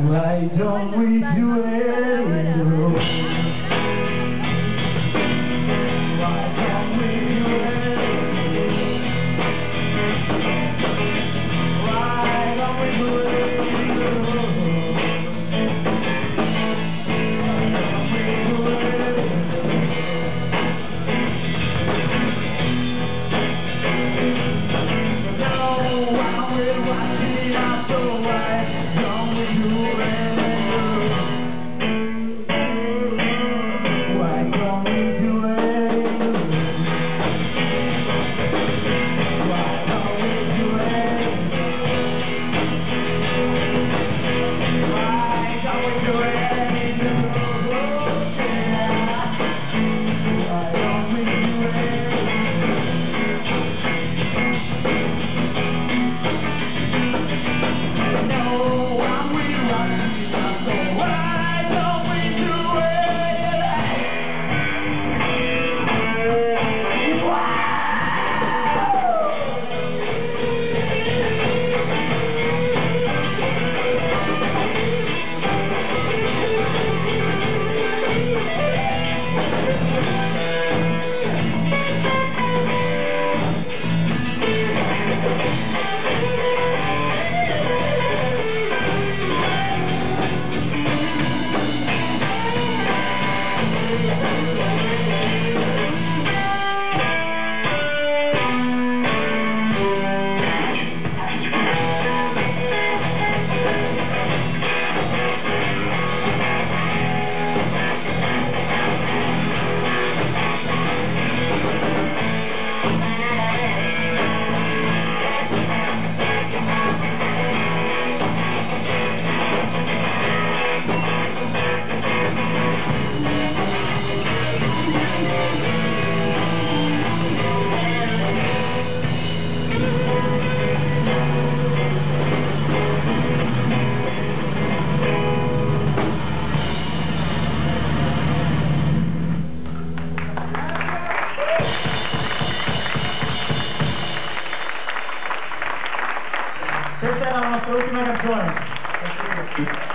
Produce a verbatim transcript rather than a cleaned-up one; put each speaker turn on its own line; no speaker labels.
Why don't we do it? Why don't we do it? Why don't we do it? Why don't we do it? No, while we're watching our show, why don't we do it? Why don't we do it? Why don't we do it? Why don't we do it? Why don't we do it? No, I'm with watching our show. Why don't we do it? Wow! Questa era la nostra ultima canzone.